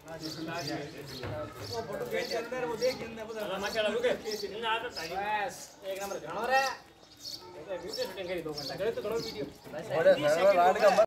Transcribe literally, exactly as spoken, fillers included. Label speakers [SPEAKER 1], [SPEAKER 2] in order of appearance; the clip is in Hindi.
[SPEAKER 1] वो फोटो के अंदर वो देख अंदर पता माशाल्लाह रुके इन आ तो बस एक नंबर घणो रे वीडियो शूटिंग करी दो घंटा करे तो घणो वीडियो